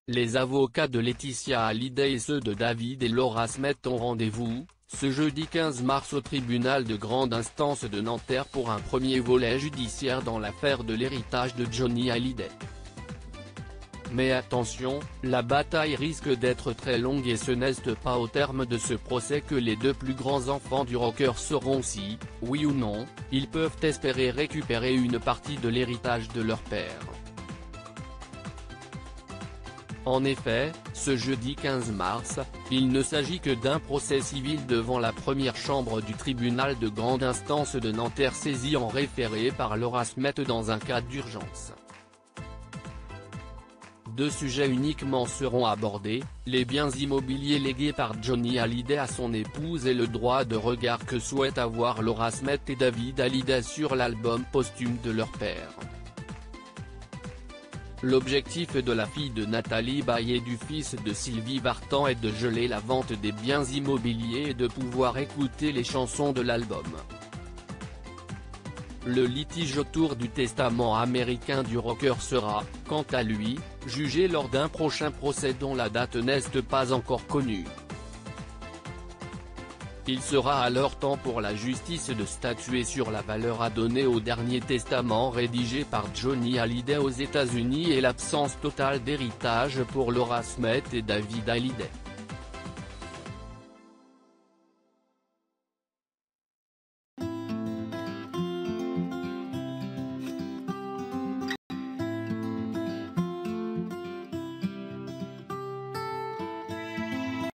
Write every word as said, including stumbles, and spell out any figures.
Les avocats de Laetitia Hallyday et ceux de David et Laura Smet ont rendez-vous, ce jeudi quinze mars au tribunal de grande instance de Nanterre pour un premier volet judiciaire dans l'affaire de l'héritage de Johnny Hallyday. Mais attention, la bataille risque d'être très longue et ce n'est pas au terme de ce procès que les deux plus grands enfants du rocker sauront si, oui ou non, ils peuvent espérer récupérer une partie de l'héritage de leur père. En effet, ce jeudi quinze mars, il ne s'agit que d'un procès civil devant la première chambre du tribunal de grande instance de Nanterre saisi en référé par Laura Smet dans un cas d'urgence. Deux sujets uniquement seront abordés, les biens immobiliers légués par Johnny Hallyday à son épouse et le droit de regard que souhaitent avoir Laura Smet et David Hallyday sur l'album posthume de leur père. L'objectif de la fille de Nathalie Baye et du fils de Sylvie Vartan est de geler la vente des biens immobiliers et de pouvoir écouter les chansons de l'album. Le litige autour du testament américain du rocker sera, quant à lui, jugé lors d'un prochain procès dont la date n'est pas encore connue. Il sera alors temps pour la justice de statuer sur la valeur à donner au dernier testament rédigé par Johnny Hallyday aux États-Unis et l'absence totale d'héritage pour Laura Smet et David Hallyday.